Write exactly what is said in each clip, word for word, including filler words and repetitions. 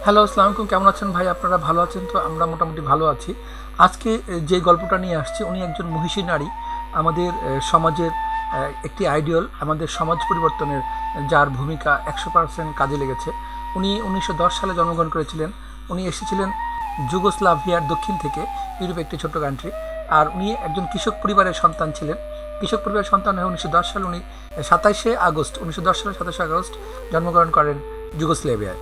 Hello, আসসালামু আলাইকুম। কেমন আছেন ভাই? আপনারা ভালো আছেন তো? আমরা মোটামুটি ভালো আছি। আজকে যে গল্পটা নিয়ে আসছি, উনি একজন মহিষী নারী, আমাদের সমাজের একটি আইডিয়াল, আমাদের সমাজ পরিবর্তনের যার ভূমিকা একশো পার্সেন্ট কাজে লেগেছে। উনি উনিশশো দশ সালে জন্মগ্রহণ করেছিলেন। উনি এসেছিলেন যুগোস্লাভিয়ার দক্ষিণ থেকে, ইউরোপ একটি ছোট্ট কান্ট্রি। আর উনি একজন কৃষক পরিবারের সন্তান ছিলেন। কৃষক পরিবারের সন্তান হয়ে উনিশশো দশ সালে উনি সাতাইশে আগস্ট উনিশশো দশ সালে সাতাশে আগস্ট জন্মগ্রহণ করেন যুগোস্লাভিয়ায়।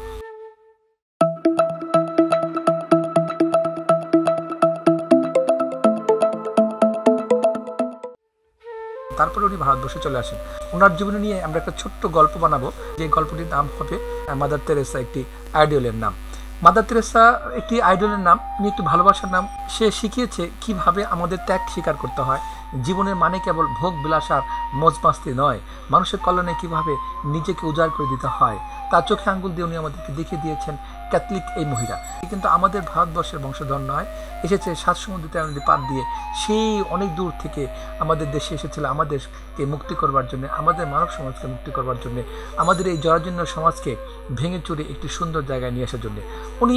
তারপরে উনি ভারতবর্ষে চলে আসেন। ওনার জীবনী নিয়ে আমরা একটা ছোট্ট গল্প বানাবো, যে গল্পটির নাম হবে মাদার তেরেসা, একটি আইডলের নাম। মাদার তেরেসা একটি আইডলের নাম, উনি একটু ভালোবাসার নাম। সে শিখিয়েছে কিভাবে আমাদের ত্যাগ স্বীকার করতে হয়। জীবনের মানে কেবল ভোগ বিলাস আর মজমাস্তি নয়, মানুষের কল্যাণে কিভাবে নিজেকে উজাড় করে দিতে হয়। তার চোখে আঙ্গুল দিয়ে উনি আমাদেরকে দেখিয়ে দিয়েছেন ক্যাথলিক এই মহিলা কিন্তু আমাদের ভারতবর্ষের বংশধর নয়, এসেছে সাত সমুদ্র তেরো নদী পার দিয়ে, সেই অনেক দূর থেকে আমাদের দেশে এসেছিল আমাদেরকে মুক্তি করবার জন্য, আমাদের মানব সমাজকে মুক্তি করবার জন্য, আমাদের এই জরাজীর্ণ সমাজকে ভেঙে চুরে একটি সুন্দর জায়গায় নিয়ে আসার জন্য। উনি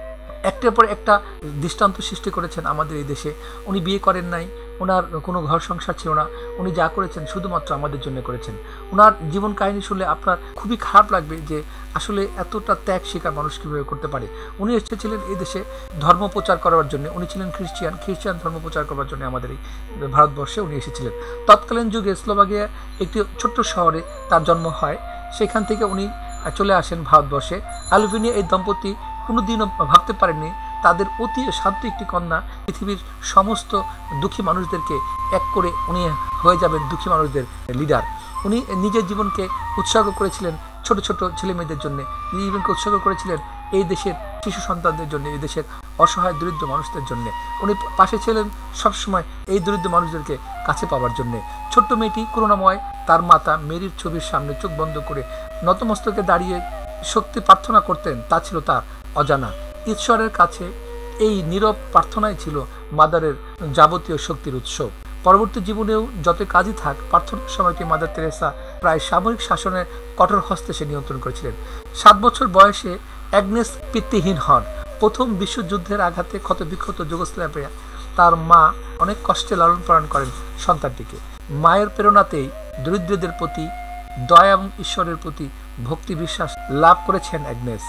একটার পর একটা দৃষ্টান্ত সৃষ্টি করেছেন আমাদের এই দেশে। উনি বিয়ে করেন নাই, ওনার কোনো ঘর সংসার ছিল না, উনি যা করেছেন শুধুমাত্র আমাদের জন্য করেছেন। ওনার জীবন কাহিনী শুনলে আপনার খুবই খারাপ লাগবে যে আসলে এতটা ত্যাগ স্বীকার মানুষ কীভাবে করতে পারে। উনি এসেছিলেন এই দেশে ধর্ম প্রচার করার জন্য। উনি ছিলেন খ্রিস্টিয়ান, খ্রিস্টান ধর্ম প্রচার করার জন্য আমাদের এই ভারতবর্ষে উনি এসেছিলেন। তৎকালীন যুগে স্লোভাকিয়া একটি ছোট্ট শহরে তার জন্ম হয়। সেখান থেকে উনি চলে আসেন ভারতবর্ষে। আলভিনিয়া এই দম্পতি কোনোদিনও ভাবতে পারেননি তাদের অতি শান্ত একটি কন্যা পৃথিবীর সমস্ত দুঃখী মানুষদেরকে এক করে উনি হয়ে যাবেন দুঃখী মানুষদের লিডার। উনি নিজের জীবনকে উৎসর্গ করেছিলেন ছোট ছোট ছেলে মেয়েদের জন্য, নিজের জীবনকে উৎসর্গ করেছিলেন এই দেশের শিশু সন্তানদের জন্য, এই দেশের অসহায় দরিদ্র মানুষদের জন্য। উনি পাশে ছিলেন সবসময় এই দরিদ্র মানুষদেরকে কাছে পাওয়ার জন্যে। ছোট্ট মেয়েটি করুণাময়, তার মাতা মেরির ছবির সামনে চোখ বন্ধ করে নতমস্তকে দাঁড়িয়ে শক্তি প্রার্থনা করতেন, তা ছিল তার অজানা। ঈশ্বরের কাছে এই নীরব প্রার্থনাই ছিল মাদারের যাবতীয় শক্তির উৎস। পরবর্তী জীবনেও যত কাজই থাক, প্রার্থনার সময়টি মাদার তেরেসা প্রায় সামরিক শাসনের কঠোর হস্তে সে নিয়ন্ত্রণ করেছিলেন। সাত বছর বয়সে অ্যাগনেস পিতৃহীন হন। প্রথম বিশ্বযুদ্ধের আঘাতে ক্ষতবিক্ষত যুগোস্লাভিয়া তার মা অনেক কষ্টে লালন পালন করেন সন্তানটিকে। মায়ের প্রেরণাতেই দরিদ্রদের প্রতি দয়া এবং ঈশ্বরের প্রতি ভক্তি বিশ্বাস লাভ করেছেন অ্যাগনেস।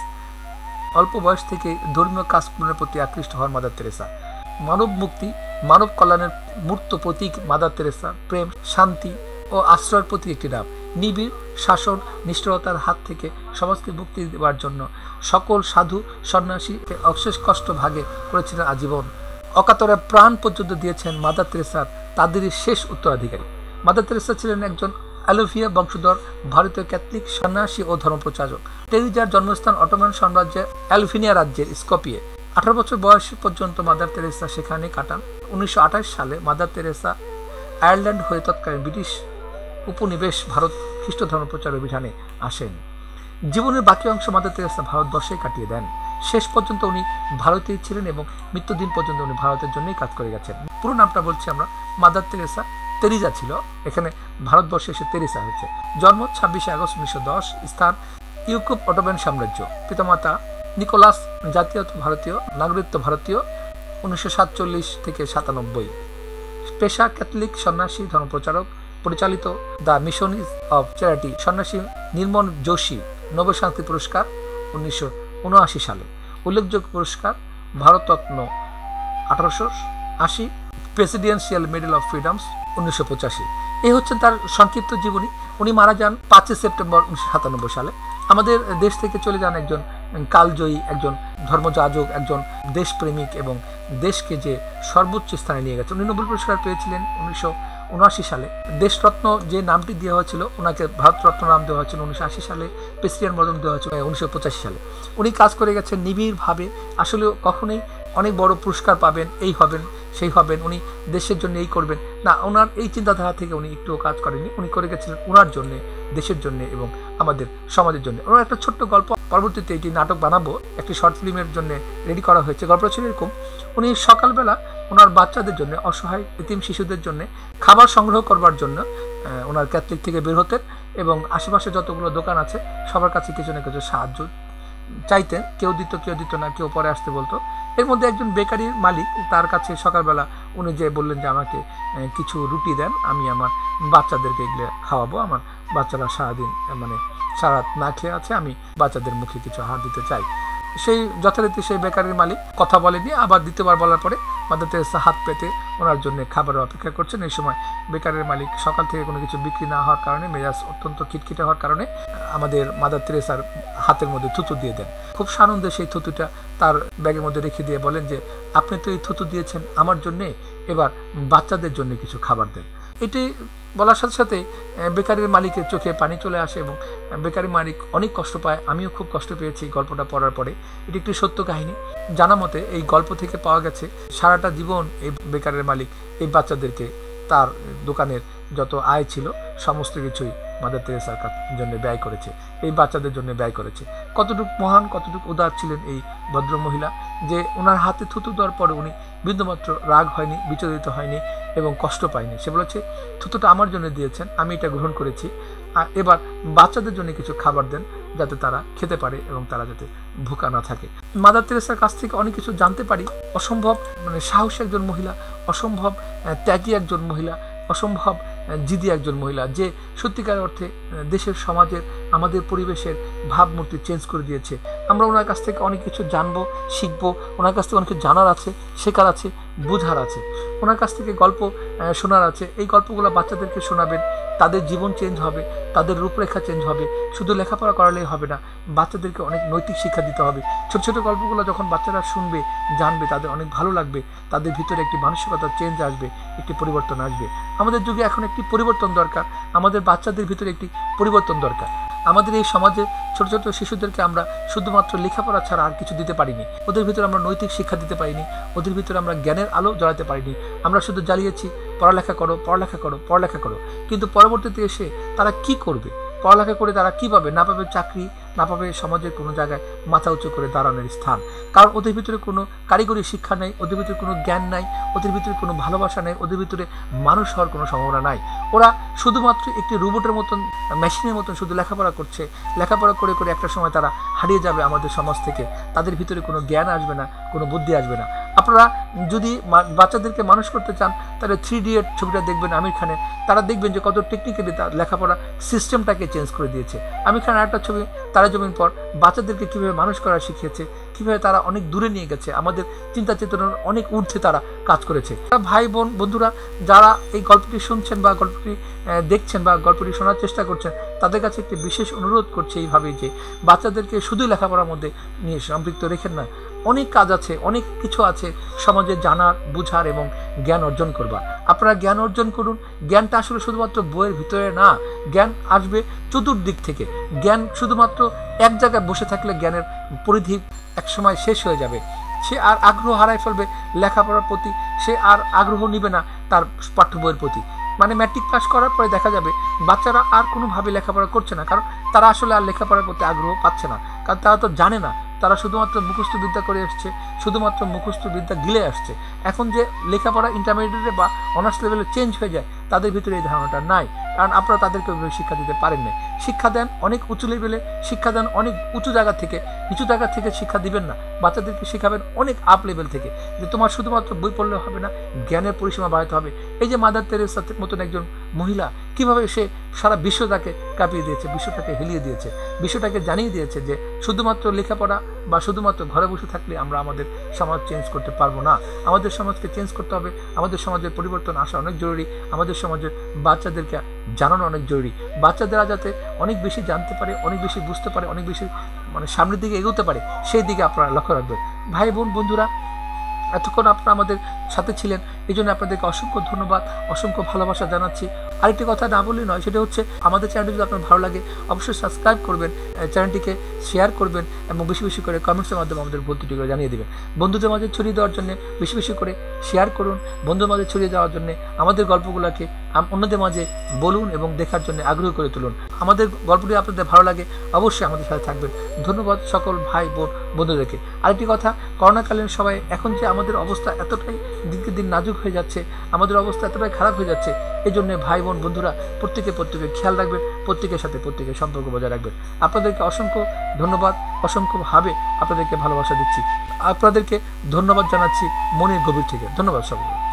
অল্প বয়স থেকে ধর্মীয় কাজকর্মের প্রতি আকৃষ্ট হন মাদার তেরেসা। মানব মুক্তি, মানব কল্যাণের মূর্ত প্রতীক মাদার তেরেসা প্রেম, শান্তি ও আশ্রয়ের প্রতি একটি নাম। নিবিড় শাসন নিষ্ঠুরতার হাত থেকে সমাজকে মুক্তি দেওয়ার জন্য সকল সাধু সন্ন্যাসীকে অশেষ কষ্ট ভাগে করেছিলেন আজীবন। অকাতরে প্রাণ পর্যন্ত দিয়েছেন মাদার তেরেসার তাদেরই শেষ উত্তরাধিকারী। মাদার তেরেসা ছিলেন একজন আলোভিয়া বংশধর ভারতীয় ক্যাথলিক সন্ন্যাসী ও ধর্মপ্রচারক। টেরিজার জন্মস্থান অটোমান সাম্রাজ্যের অ্যালভিনিয়া রাজ্যের স্কপিয়ে। আঠারো বছর বয়স পর্যন্ত মাদার তেরেসা সেখানে কাটান। উনিশশো আঠাশ সালে মাদার তেরেসা আয়ারল্যান্ড হয়ে তৎকালীন ব্রিটিশ উপনিবেশ ভারত খ্রিস্ট ধর্মপ্রচার অভিযানে আসেন। জীবনের বাকি অংশ মাদার তেরেসা ভারতবর্ষে কাটিয়ে দেন। শেষ পর্যন্ত উনি ভারতেই ছিলেন এবং মৃত্যুদিন পর্যন্ত উনি ভারতের জন্যই কাজ করে গেছেন। পুরো নামটা বলছি আমরা, মাদার তেরেসা তেরিজা ছিল, এখানে ভারতবর্ষে এসে তেরেসা হয়েছে। জন্ম ছাব্বিশে আগস্ট উনিশশো দশ, স্থান ইউরোপ অটোমান সাম্রাজ্য। পিতামাতা নিকোলাস জাতীয়ত ভারতীয়, নাগরিকত্ব ভারতীয়, উনিশশো সাতচল্লিশ থেকে সাতানব্বই। পেশা ক্যাথলিক সন্ন্যাসী ধর্মপ্রচারক। পরিচালিত দ্য মিশনারিজ অফ চ্যারিটি সন্ন্যাসী নির্মল যোশী নোবেল শান্তি পুরস্কার উনিশশো উনআশি সালে। উল্লেখযোগ্য পুরস্কার ভারতরত্ন আঠারোশো আশি, প্রেসিডেন্সিয়াল মেডেল অফ ফ্রিডমস উনিশশো পঁচাশি। এই হচ্ছে তার সংক্ষিপ্ত জীবনী। উনি মারা যান পাঁচই সেপ্টেম্বর উনিশশো সাতানব্বই সালে। আমাদের দেশ থেকে চলে যান একজন কালজয়ী, একজন ধর্মযাজক, একজন দেশপ্রেমিক এবং দেশকে যে সর্বোচ্চ স্থানে নিয়ে গেছে। উনি নোবেল পুরস্কার পেয়েছিলেন উনিশশো উনআশি সালে। দেশরত্ন যে নামটি দেওয়া হয়েছিল ওনাকে ভারতরত্ন নাম দেওয়া হয়েছিল উনিশশো আশি সালে, প্রেসিডেন্ট মদন দেওয়া হয়েছিল উনিশশো পঁচাশি সালে। উনি কাজ করে গেছেন নিবিড়ভাবে। আসলে কখনোই অনেক বড় পুরস্কার পাবেন, এই হবেন সেই হবেন, উনি দেশের জন্য এই করবেন না, ওনার এই চিন্তাধারা থেকে উনি একটুও কাজ করেননি। উনি করে গেছিলেন ওনার জন্য, দেশের জন্য এবং আমাদের সমাজের জন্য। ওনার একটা ছোট্ট গল্প পরবর্তীতে এটি নাটক বানাবো, একটি শর্ট ফিল্মের জন্য রেডি করা হয়েছে। গল্পটা ছিল এরকম, উনি সকালবেলা ওনার বাচ্চাদের জন্য, অসহায় এতিম শিশুদের জন্য খাবার সংগ্রহ করবার জন্য ওনার ক্যাথলিক থেকে বের হতেন এবং আশেপাশে যতগুলো দোকান আছে সবার কাছে কিছু না কিছু সাহায্য চাইতেন, কেউ দিত কেউ দিত না, কেউ পরে আসতে বলতো। এর মধ্যে একজন বেকারির মালিক, তার কাছে সকালবেলা উনি যে বললেন যে আমাকে কিছু রুটি দেন, আমি আমার বাচ্চাদেরকে এগুলো খাওয়াবো, আমার বাচ্চারা সারাদিন মানে সারা রাত না খেয়ে আছে, আমি বাচ্চাদের মুখে কিছু আহার দিতে চাই। সেই যথারীতি সেই বেকারির মালিক কথা বলেনি, আবার দ্বিতীয়বার বলার পরে মাদার তেরেসা হাত পেতে ওনার জন্য খাবারের অপেক্ষা করছেন। এই সময় বেকারের মালিক সকাল থেকে কোনো কিছু বিক্রি না হওয়ার কারণে, মেজাজ অত্যন্ত খিটখিটে হওয়ার কারণে আমাদের মাদার তেরেসার হাতের মধ্যে থুতু দিয়ে দেন। খুব সানন্দে সেই থুতুটা তার ব্যাগের মধ্যে রেখে দিয়ে বলেন যে আপনি তো এই থুতু দিয়েছেন আমার জন্যে, এবার বাচ্চাদের জন্য কিছু খাবার দেন। এটি বলার সাথে সাথে বেকারির মালিকের চোখে পানি চলে আসে এবং বেকারি মালিক অনেক কষ্ট পায়। আমিও খুব কষ্ট পেয়েছি গল্পটা পড়ার পরে। এটি একটি সত্য কাহিনী। জানা মতে এই গল্প থেকে পাওয়া গেছে সারাটা জীবন এই বেকারের মালিক এই বাচ্চাদেরকে তার দোকানের যত আয় ছিল সমস্ত কিছুই মাদার তেরেসার জন্য ব্যয় করেছে, এই বাচ্চাদের জন্য ব্যয় করেছে। কতটুকু মহান, কতটুকু উদার ছিলেন এই ভদ্র মহিলা, যে ওনার হাতে থুতু দেওয়ার পরে উনি বিন্দুমাত্র রাগ হয়নি, বিচলিত হয়নি এবং কষ্ট পায়নি। সে বলেছে থুতুটা আমার জন্য দিয়েছেন, আমি এটা গ্রহণ করেছি, আর এবার বাচ্চাদের জন্য কিছু খাবার দেন যাতে তারা খেতে পারে এবং তারা যাতে ভুকা না থাকে। মাদার তেরেসার কাছ থেকে অনেক কিছু জানতে পারি। অসম্ভব মানে সাহসী একজন মহিলা, অসম্ভব ত্যাগী একজন মহিলা, অসম্ভব জিদি একজন মহিলা, যে সত্যিকার অর্থে দেশের, সমাজের, আমাদের পরিবেশের ভাবমূর্তি চেঞ্জ করে দিয়েছে। আমরা ওনার কাছ থেকে অনেক কিছু জানবো, শিখবো। ওনার কাছ থেকে অনেক কিছু জানার আছে, শেখার আছে, বোঝার আছে। ওনার কাছ থেকে গল্প শোনার আছে। এই গল্পগুলো বাচ্চাদেরকে শোনাবেন, তাদের জীবন চেঞ্জ হবে, তাদের রূপরেখা চেঞ্জ হবে। শুধু লেখাপড়া করালেই হবে না, বাচ্চাদেরকে অনেক নৈতিক শিক্ষা দিতে হবে। ছোট ছোট গল্পগুলো যখন বাচ্চারা শুনবে, জানবে, তাদের অনেক ভালো লাগবে, তাদের ভিতরে একটি মানসিকতার চেঞ্জ আসবে, একটি পরিবর্তন আসবে। আমাদের যুগে এখন একটি পরিবর্তন দরকার, আমাদের বাচ্চাদের ভিতরে একটি পরিবর্তন দরকার। আমাদের এই সমাজে ছোট ছোট শিশুদেরকে আমরা শুধুমাত্র লেখাপড়া ছাড়া আর কিছু দিতে পারিনি। ওদের ভিতরে আমরা নৈতিক শিক্ষা দিতে পারিনি, ওদের ভিতরে আমরা জ্ঞানের আলো জ্বালাতে পারিনি। আমরা শুধু জ্বালিয়েছি পড়ালেখা করো, পড়ালেখা করো, পড়ালেখা করো। কিন্তু পরবর্তীতে এসে তারা কি করবে? পড়ালেখা করে তারা কি পাবে? না পাবে চাকরি, না পাবে সমাজের কোনো জায়গায় মাথা উঁচু করে দাঁড়ানোর স্থান। কারণ ওদের ভিতরে কোনো কারিগরি শিক্ষা নেই, ওদের ভিতরে কোনো জ্ঞান নাই, ওদের ভিতরে কোনো ভালোবাসা নেই, ওদের ভিতরে মানুষ হওয়ার কোনো সম্ভাবনা নাই। ওরা শুধুমাত্র একটি রোবটের মতন, মেশিনের মতন শুধু লেখাপড়া করছে। লেখাপড়া করে করে একটা সময় তারা হারিয়ে যাবে আমাদের সমাজ থেকে। তাদের ভিতরে কোনো জ্ঞান আসবে না, কোনো বুদ্ধি আসবে না। আপনারা যদি বাচ্চাদেরকে মানুষ করতে চান তাহলে থ্রি ইডিয়ট ছবিটা দেখবেন আমির খানের। তারা দেখবেন যে কত টেকনিক্যালি তার লেখাপড়া সিস্টেমটাকে চেঞ্জ করে দিয়েছে। আমির খানের একটা ছবি তারা জমিন পর বাচ্চাদেরকে কীভাবে মানুষ করা শিখিয়েছে, কীভাবে তারা অনেক দূরে নিয়ে গেছে, আমাদের চিন্তা চেতনার অনেক ঊর্ধ্বে তারা কাজ করেছে। ভাই বোন বন্ধুরা যারা এই গল্পটি শুনছেন বা গল্পটি দেখছেন বা গল্পটি শোনার চেষ্টা করছেন, তাদের কাছে একটি বিশেষ অনুরোধ করছে এইভাবেই যে বাচ্চাদেরকে শুধুই লেখাপড়ার মধ্যে নিয়ে সম্পৃক্ত রেখেন না। অনেক কাজ আছে, অনেক কিছু আছে সমাজে জানার, বুঝার এবং জ্ঞান অর্জন করবার। আপনারা জ্ঞান অর্জন করুন। জ্ঞানটা আসলে শুধুমাত্র বইয়ের ভিতরে না, জ্ঞান আসবে চতুর্দিক থেকে। জ্ঞান শুধুমাত্র এক জায়গায় বসে থাকলে জ্ঞানের পরিধি একসময় শেষ হয়ে যাবে। সে আর আগ্রহ হারায় ফেলবে লেখাপড়ার প্রতি, সে আর আগ্রহ নিবে না তার পাঠ্য বইয়ের প্রতি। মানে ম্যাট্রিক পাস করার পরে দেখা যাবে বাচ্চারা আর কোনোভাবে লেখাপড়া করছে না, কারণ তারা আসলে আর লেখাপড়ার প্রতি আগ্রহ পাচ্ছে না, কারণ তারা তো জানে না। তারা শুধুমাত্র মুখস্থ বিদ্যা করে এসছে, শুধুমাত্র মুখস্থ বিদ্যা গিলে আসছে। এখন যে লেখাপড়া ইন্টারমিডিয়েটে বা অনার্স লেভেলে চেঞ্জ হয়ে যায়, তাদের ভিতরে এই ধারণাটা নাই, কারণ আপনারা তাদেরকে ওইভাবে শিক্ষা দিতে পারেন না। শিক্ষা দেন অনেক উঁচু লেভেলে, শিক্ষা দেন অনেক উঁচু জায়গা থেকে, নিচু জায়গা থেকে শিক্ষা দিবেন না। বাচ্চাদেরকে শেখাবেন অনেক আপ লেভেল থেকে, যে তোমার শুধুমাত্র বই পড়লে হবে না, জ্ঞানের পরিসীমা বাড়াতে হবে। এই যে মাদার তেরেসার মতন একজন মহিলা কীভাবে সে সারা বিশ্বটাকে কাঁপিয়ে দিয়েছে, বিশ্বটাকে হিলিয়ে দিয়েছে, বিশ্বটাকে জানিয়ে দিয়েছে যে শুধুমাত্র লেখাপড়া বা শুধুমাত্র ঘরে বসে থাকলে আমরা আমাদের সমাজ চেঞ্জ করতে পারবো না। আমাদের সমাজকে চেঞ্জ করতে হবে, আমাদের সমাজের পরিবর্তন আসা অনেক জরুরি, আমাদের সমাজের বাচ্চাদেরকে জানানো অনেক জরুরি। বাচ্চাদেরা যাতে অনেক বেশি জানতে পারে, অনেক বেশি বুঝতে পারে, অনেক বেশি মানে সামনের দিকে এগোতে পারে, সেই দিকে আপনারা লক্ষ্য রাখবেন। ভাই বোন বন্ধুরা, এতক্ষণ আপনারা আমাদের সাথে ছিলেন, এই জন্য আপনাদেরকে অসংখ্য ধন্যবাদ, অসংখ্য ভালোবাসা জানাচ্ছি। আরেকটি কথা না বললেই নয়, সেটা হচ্ছে আমাদের চ্যানেলটি যদি আপনার ভালো লাগে অবশ্যই সাবস্ক্রাইব করবেন, চ্যানেলটিকে শেয়ার করবেন এবং বেশি বেশি করে কমেন্টসের মাধ্যমে আমাদের ভুল ত্রুটিগুলো জানিয়ে দেবেন। বন্ধুদের মাঝে ছড়িয়ে দেওয়ার জন্য বেশি বেশি করে শেয়ার করুন। বন্ধুদের মাঝে ছড়িয়ে দেওয়ার জন্য আমাদের গল্পগুলোকে অন্যদের মাঝে বলুন এবং দেখার জন্য আগ্রহ করে তুলুন। আমাদের গল্পটি আপনাদের ভালো লাগে অবশ্যই আমাদের সাথে থাকবেন। ধন্যবাদ সকল ভাই বোন বন্ধুদেরকে। আরেকটি কথা, করোনাকালীন সবাই এখন যে আমাদের অবস্থা এতটাই দিনকে দিন নাজুক হয়ে যাচ্ছে, আমাদের অবস্থা এতটাই খারাপ হয়ে যাচ্ছে। এই জন্য ভাই বোন বন্ধুরা প্রত্যেকে প্রত্যেকের খেয়াল রাখবেন, প্রত্যেকের সাথে প্রত্যেকের সম্পর্ক বজায় রাখবেন। আপনাদেরকে অসংখ্য ধন্যবাদ, অসংখ্যভাবে আপনাদেরকে ভালোবাসা দিচ্ছি, আপনাদেরকে ধন্যবাদ জানাচ্ছি মনের গভীর থেকে। ধন্যবাদ সকলকে।